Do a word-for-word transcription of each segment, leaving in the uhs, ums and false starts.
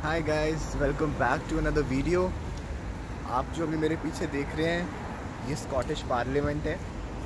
Hi guys, welcome back to another video. आप जो अभी मेरे पीछे देख रहे हैं ये स्कॉटिश पार्लियामेंट है।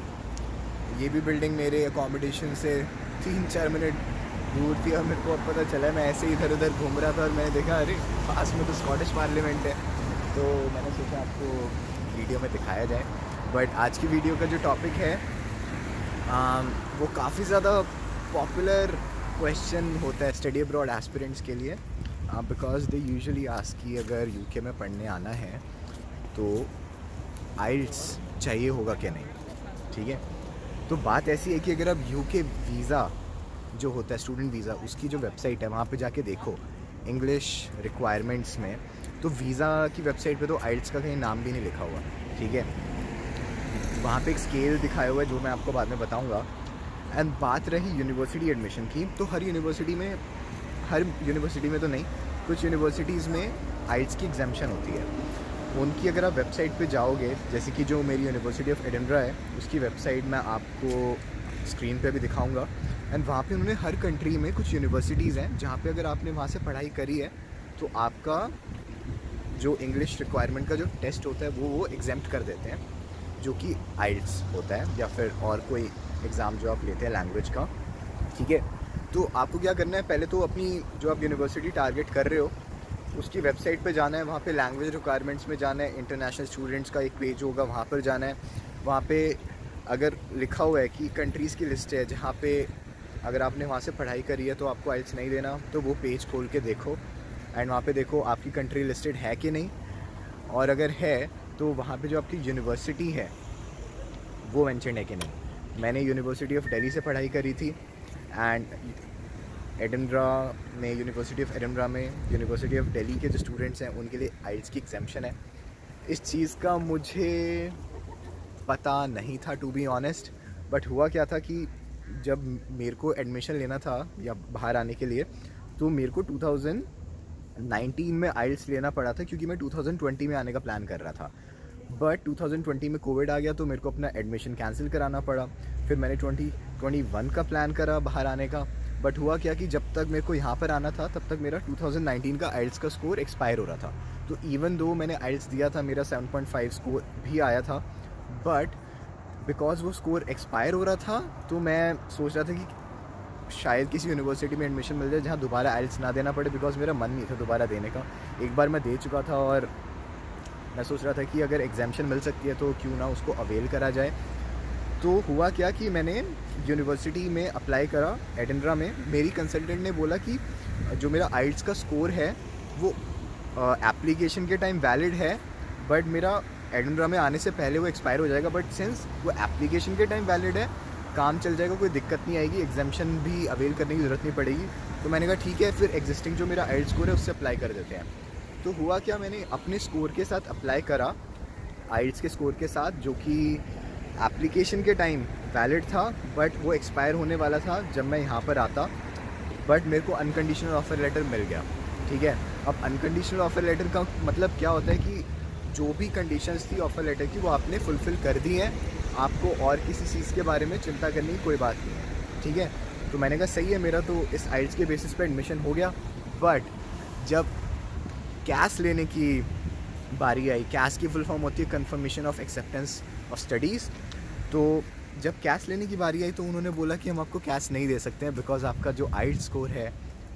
ये भी बिल्डिंग मेरे अकोमोडेशन से तीन चार मिनट दूर थी और मेरे को अब पता चला, मैं ऐसे ही इधर उधर घूम रहा था और मैंने देखा अरे पास में तो स्कॉटिश पार्लियामेंट है, तो मैंने सोचा आपको वीडियो में दिखाया जाए। बट आज की वीडियो का जो टॉपिक है आम, वो काफ़ी ज़्यादा पॉपुलर क्वेश्चन होता है स्टडी अब्रॉड एस्पिरेंट्स के लिए, बिकॉज दे यूजुअली आस्क कि अगर यूके में पढ़ने आना है तो आइल्स चाहिए होगा क्या नहीं। ठीक है, तो बात ऐसी है कि अगर आप यूके वीज़ा जो होता है स्टूडेंट वीज़ा, उसकी जो वेबसाइट है वहाँ पे जाके देखो इंग्लिश रिक्वायरमेंट्स में, तो वीज़ा की वेबसाइट पे तो आइल्स का कहीं नाम भी नहीं लिखा हुआ। ठीक है, वहाँ पे एक स्केल दिखाया हुआ है जो मैं आपको बाद में बताऊँगा। एंड बात रही यूनिवर्सिटी एडमिशन की, तो हर यूनिवर्सिटी में हर यूनिवर्सिटी में तो नहीं, कुछ यूनिवर्सिटीज़ में आइल्स की एग्जाम्शन होती है। उनकी अगर आप वेबसाइट पे जाओगे, जैसे कि जो मेरी यूनिवर्सिटी ऑफ एडिनबरा है उसकी वेबसाइट मैं आपको स्क्रीन पे भी दिखाऊंगा। एंड वहाँ पे उन्होंने हर कंट्री में कुछ यूनिवर्सिटीज़ हैं जहाँ पे अगर आपने वहाँ से पढ़ाई करी है तो आपका जो इंग्लिश रिक्वायरमेंट का जो टेस्ट होता है वो वो एग्जाम्प्ट कर देते हैं, जो कि आइल्स होता है या फिर और कोई एग्ज़ाम जो आप लेते हैं लैंग्वेज का। ठीक है, तो आपको क्या करना है, पहले तो अपनी जो आप यूनिवर्सिटी टारगेट कर रहे हो उसकी वेबसाइट पे जाना है, वहाँ पे लैंग्वेज रिक्वायरमेंट्स में जाना है, इंटरनेशनल स्टूडेंट्स का एक पेज होगा वहाँ पर जाना है। वहाँ पे अगर लिखा हुआ है कि कंट्रीज़ की लिस्ट है जहाँ पे अगर आपने वहाँ से पढ़ाई करी है तो आपको आइल्स नहीं देना, तो वो पेज खोल के देखो एंड वहाँ पे देखो आपकी कंट्री लिस्टेड है कि नहीं, और अगर है तो वहाँ पे जो आपकी यूनिवर्सिटी है वो मेंशन है कि नहीं। मैंने यूनिवर्सिटी ऑफ दिल्ली से पढ़ाई करी थी एंड एडिनबरा में, यूनिवर्सिटी ऑफ एडिनबरा में, यूनिवर्सिटी ऑफ दिल्ली के जो स्टूडेंट्स हैं उनके लिए आइल्स की एग्जाम्शन है। इस चीज़ का मुझे पता नहीं था टू बी ऑनेस्ट, बट हुआ क्या था कि जब मेरे को एडमिशन लेना था या बाहर आने के लिए, तो मेरे को टू थाउजेंड नाइनटीन में आइल्स लेना पड़ा था क्योंकि मैं टू थाउजेंड ट्वेंटी में आने का प्लान कर रहा था। बट टू थाउजेंड ट्वेंटी में कोविड आ गया तो मेरे को अपना एडमिशन कैंसिल कराना पड़ा। फिर मैंने ट्वेंटी ट्वेंटी वन का प्लान करा बाहर आने का, बट हुआ क्या कि जब तक मेरे को यहाँ पर आना था तब तक मेरा टू थाउजेंड नाइनटीन का आइल्स का स्कोर एक्सपायर हो रहा था। तो इवन दो मैंने आइल्स दिया था, मेरा सेवन पॉइंट फाइव स्कोर भी आया था, बट बिकॉज वो स्कोर एक्सपायर हो रहा था तो मैं सोच रहा था कि शायद किसी यूनिवर्सिटी में एडमिशन मिल जाए जहाँ दोबारा आइल्स ना देना पड़े, बिकॉज मेरा मन नहीं था दोबारा देने का। एक बार मैं दे चुका था और मैं सोच रहा था कि अगर एग्जाम्शन मिल सकती है तो क्यों ना उसको अवेल करा जाए। तो हुआ क्या कि मैंने यूनिवर्सिटी में अप्लाई करा एडिनबरा में। मेरी कंसल्टेंट ने बोला कि जो मेरा आइल्स का स्कोर है वो एप्लीकेशन के टाइम वैलिड है, बट मेरा एडिनबरा में आने से पहले वो एक्सपायर हो जाएगा। बट सिंस वो एप्लीकेशन के टाइम वैलिड है, काम चल जाएगा, कोई दिक्कत नहीं आएगी, एग्जाम्शन भी अवेल करने की ज़रूरत नहीं पड़ेगी। तो मैंने कहा ठीक है, फिर एग्जिस्टिंग जो मेरा आइल्स स्कोर है उससे अप्लाई कर देते हैं। तो हुआ क्या, मैंने अपने स्कोर के साथ अप्लाई करा, आइल्स के स्कोर के साथ, जो कि एप्लीकेशन के टाइम वैलिड था बट वो एक्सपायर होने वाला था जब मैं यहाँ पर आता। बट मेरे को अनकंडीशनल ऑफ़र लेटर मिल गया। ठीक है, अब अनकंडीशनल ऑफ़र लेटर का मतलब क्या होता है कि जो भी कंडीशंस थी ऑफ़र लेटर की वो आपने फुलफ़िल कर दी हैं, आपको और किसी चीज़ के बारे में चिंता करने की कोई बात नहीं है। ठीक है, तो मैंने कहा सही है, मेरा तो इस आइल्स के बेसिस पे एडमिशन हो गया। बट जब कैस लेने की बारी आई, कैस की फुल फॉर्म होती है confirmation of acceptance of studies, तो जब कैस लेने की बारी आई तो उन्होंने बोला कि हम आपको कैस नहीं दे सकते हैं बिकॉज आपका जो आइल्स स्कोर है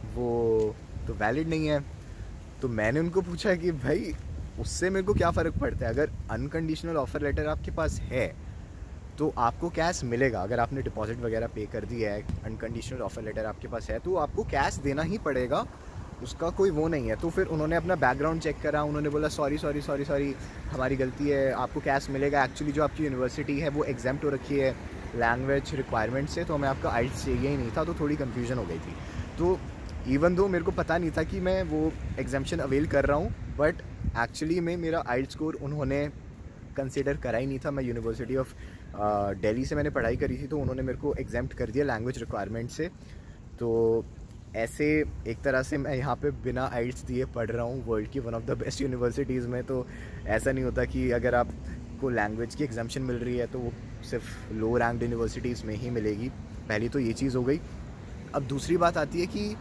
वो तो वैलिड नहीं है। तो मैंने उनको पूछा कि भाई उससे मेरे को क्या फ़र्क पड़ता है, अगर अनकंडीशनल ऑफ़र लेटर आपके पास है तो आपको कैश मिलेगा। अगर आपने डिपॉजिट वगैरह पे कर दिया है, अनकंडीशनल ऑफ़र लेटर आपके पास है तो आपको कैश देना ही पड़ेगा, उसका कोई वो नहीं है। तो फिर उन्होंने अपना बैकग्राउंड चेक करा, उन्होंने बोला सॉरी सॉरी सॉरी सॉरी हमारी गलती है, आपको कैश मिलेगा। एक्चुअली जो आपकी यूनिवर्सिटी है वो एग्जाम्प्ट हो रखी है लैंग्वेज रिक्वायरमेंट से, तो हमें आपका आइल्स चाहिए ही नहीं था। तो थोड़ी कन्फ्यूजन हो गई थी। तो इवन दो मेरे को पता नहीं था कि मैं वो एग्जाम्शन अवेल कर रहा हूँ, बट एक्चुअली में मेरा आइल्स स्कोर उन्होंने कंसिडर करा ही नहीं था। मैं यूनिवर्सिटी ऑफ दिल्ली से मैंने पढ़ाई करी थी तो उन्होंने मेरे को एग्जाम्प्ट कर दिया लैंग्वेज रिक्वायरमेंट से। तो ऐसे एक तरह से मैं यहाँ पे बिना आइल्स दिए पढ़ रहा हूँ वर्ल्ड की one of the best universities में। तो ऐसा नहीं होता कि अगर आपको लैंग्वेज की एग्जाम्शन मिल रही है तो वो सिर्फ लो रैंक्ड यूनिवर्सिटीज़ में ही मिलेगी। पहली तो ये चीज़ हो गई। अब दूसरी बात आती है कि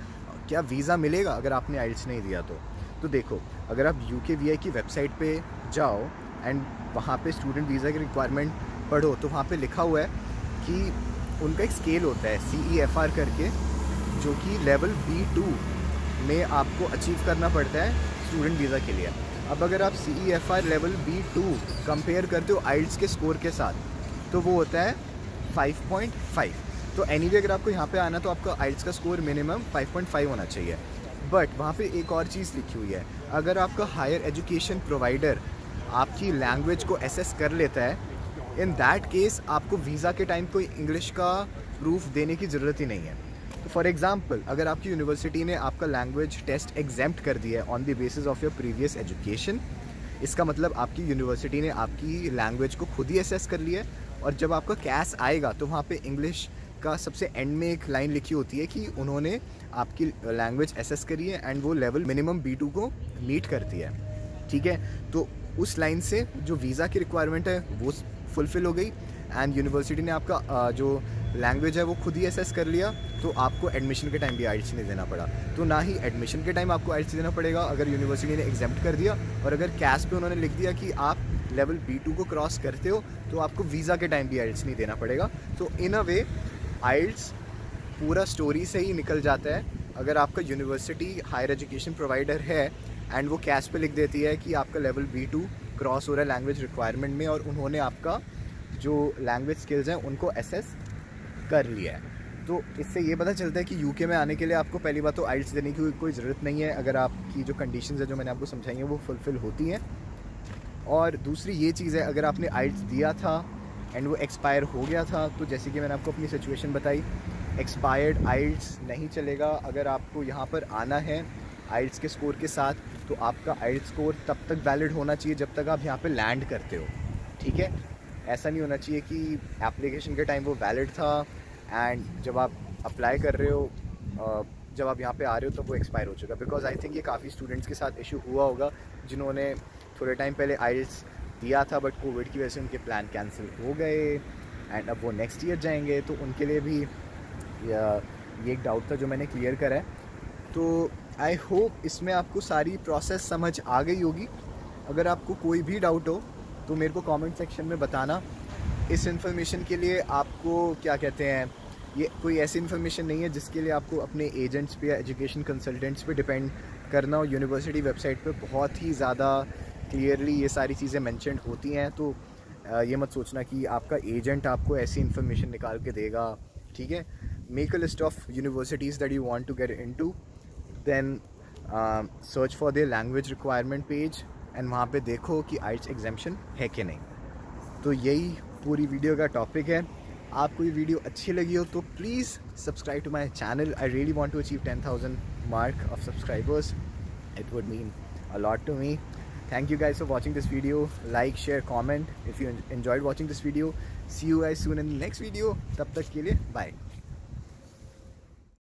क्या वीज़ा मिलेगा अगर आपने आइल्स नहीं दिया तो तो देखो, अगर आप यू के वी आई की वेबसाइट पे जाओ एंड वहाँ पे स्टूडेंट वीज़ा की रिक्वायरमेंट पढ़ो, तो वहाँ पे लिखा हुआ है कि उनका एक स्केल होता है सी ई एफ आर करके, जो कि लेवल बी टू में आपको अचीव करना पड़ता है स्टूडेंट वीज़ा के लिए। अब अगर आप C E F R level B two compare करते हो आइल्स के स्कोर के साथ, तो वो होता है फाइव पॉइंट फाइव। तो एनीवे अगर आपको यहाँ पे आना तो आपका आइल्स का score minimum five point five होना चाहिए। बट वहाँ पे एक और चीज़ लिखी हुई है, अगर आपका हायर एजुकेशन प्रोवाइडर आपकी लैंग्वेज को एसेस कर लेता है, इन दैट केस आपको वीज़ा के टाइम कोई इंग्लिश का प्रूफ देने की ज़रूरत ही नहीं है। तो फॉर एग्जांपल, अगर आपकी यूनिवर्सिटी ने आपका लैंग्वेज टेस्ट एग्जेम्प्ट कर दिया है on the basis of your previous education, इसका मतलब आपकी यूनिवर्सिटी ने आपकी लैंग्वेज को खुद ही एसेस कर लिया है, और जब आपका कैस आएगा तो वहाँ पे इंग्लिश का सबसे एंड में एक लाइन लिखी होती है कि उन्होंने आपकी लैंग्वेज एसेस करी है एंड वो लेवल मिनिमम बी टू को मीट करती है। ठीक है, तो उस लाइन से जो वीज़ा की रिक्वायरमेंट है वो फुलफ़िल हो गई एंड यूनिवर्सिटी ने आपका जो लैंग्वेज है वो खुद ही एसेस कर लिया, तो आपको एडमिशन के टाइम भी आइल्स नहीं देना पड़ा। तो ना ही एडमिशन के टाइम आपको आइल्स देना पड़ेगा अगर यूनिवर्सिटी ने एग्जेम्प्ट कर दिया, और अगर कैस पे उन्होंने लिख दिया कि आप लेवल बी टू को क्रॉस करते हो तो आपको वीज़ा के टाइम भी आइल्स नहीं देना पड़ेगा। तो इन अ वे आइल्स पूरा स्टोरी से ही निकल जाता है। अगर आपका यूनिवर्सिटी हायर एजुकेशन प्रोवाइडर है एंड वो कैश पे लिख देती है कि आपका लेवल बी टू क्रॉस हो रहा है लैंग्वेज रिक्वायरमेंट में, और उन्होंने आपका जो लैंग्वेज स्किल्स हैं उनको एसेस कर लिया है, तो इससे ये पता चलता है कि यूके में आने के लिए आपको पहली बात तो आइल्स देने की कोई ज़रूरत नहीं है, अगर आपकी जो कंडीशंस है जो मैंने आपको समझाई हैं वो फुलफ़िल होती हैं। और दूसरी ये चीज़ है, अगर आपने आइल्स दिया था एंड वो एक्सपायर हो गया था, तो जैसे कि मैंने आपको अपनी सिचुएशन बताई, एक्सपायर्ड आइल्स नहीं चलेगा। अगर आपको यहाँ पर आना है आइल्स के स्कोर के साथ, तो आपका आइल्स स्कोर तब तक वैलिड होना चाहिए जब तक आप यहाँ पे लैंड करते हो। ठीक है, ऐसा नहीं होना चाहिए कि एप्लीकेशन के टाइम वो वैलिड था एंड जब आप अप्लाई कर रहे हो, जब आप यहाँ पे आ रहे हो तो वो एक्सपायर हो चुका। बिकॉज आई थिंक ये काफ़ी स्टूडेंट्स के साथ इशू हुआ होगा जिन्होंने थोड़े टाइम पहले आइल्स दिया था, बट कोविड की वजह से उनके प्लान कैंसिल हो गए एंड अब वो नेक्स्ट ईयर जाएंगे, तो उनके लिए भी ये एक डाउट था जो मैंने क्लियर करा है। तो आई होप इसमें आपको सारी प्रोसेस समझ आ गई होगी। अगर आपको कोई भी डाउट हो तो मेरे को कमेंट सेक्शन में बताना। इस इन्फॉर्मेशन के लिए आपको क्या कहते हैं, ये कोई ऐसी इन्फॉर्मेशन नहीं है जिसके लिए आपको अपने एजेंट्स पे या एजुकेशन कंसल्टेंट्स पे डिपेंड करना हो। यूनिवर्सिटी वेबसाइट पे बहुत ही ज़्यादा क्लियरली ये सारी चीज़ें मेंशन्ड होती हैं, तो ये मत सोचना कि आपका एजेंट आपको ऐसी इन्फॉर्मेशन निकाल के देगा। ठीक है, make a list of universities that you want to get into, then search for their language requirement page and वहाँ पे देखो कि आइल्स एग्जेम्पशन है कि नहीं। तो यही पूरी वीडियो का टॉपिक है। आपको ये वीडियो अच्छी लगी हो तो please subscribe to my channel. I really want to achieve ten thousand mark of subscribers. It would mean a lot to me. Thank you guys for watching this video. Like, share, comment if you enjoyed watching this video. See you guys soon in the next video. तब तक के लिए bye.